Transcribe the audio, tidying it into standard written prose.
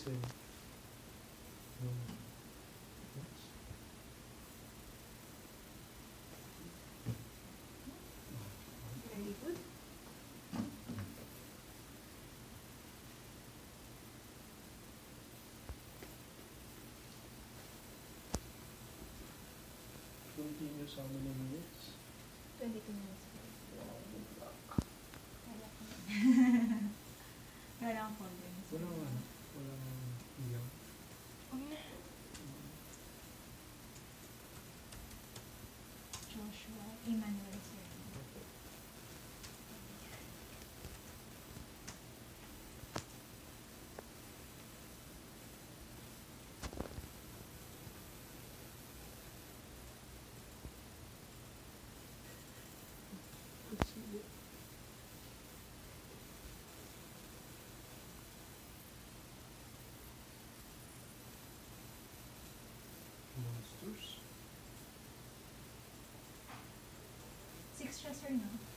say. Very good. Continuous how many minutes? 22 minutes. Wow, good luck. Kaya ko na. Walang confidence. Walang iyak. Joshua Emmanuel Sir. Let's see it. Monsters. 6 siya, sir, no?